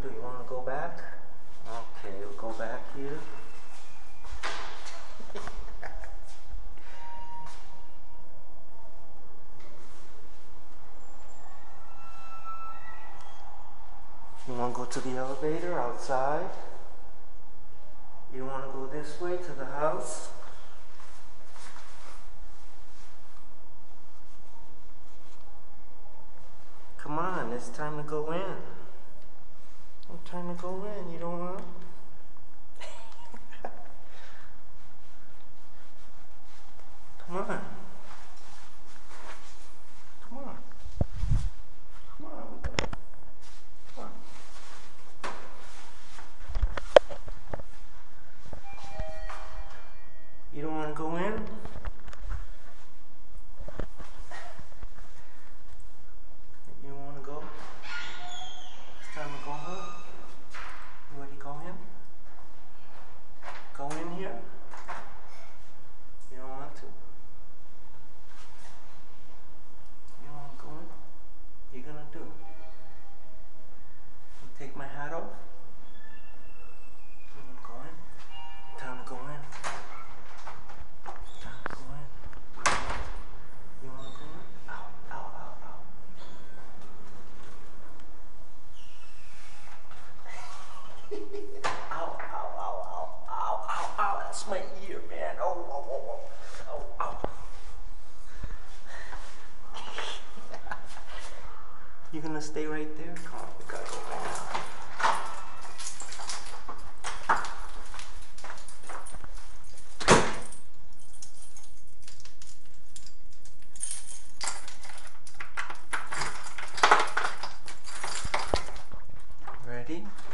do? You want to go back? Okay, we'll go back here. You want to go to the elevator outside? You want to go this way to the house? Come on, it's time to go in. It's time to go in. You don't want to? Come on. Come on. Come on. Come on. You don't want to go in? You want to go? It's time to go home. You ready to go in? Go in here? You don't want to? You don't want to go in? You're gonna do? You take my hat off? You want to go in? Time to go in. Time to go in. You want to go in? Ow, ow, ow, ow. Ow, ow, ow, ow, ow, ow, ow, that's my ear, man. Oh, oh, oh, oh, oh, ow. You gonna stay right there? Come on, we gotta go right now. Ready?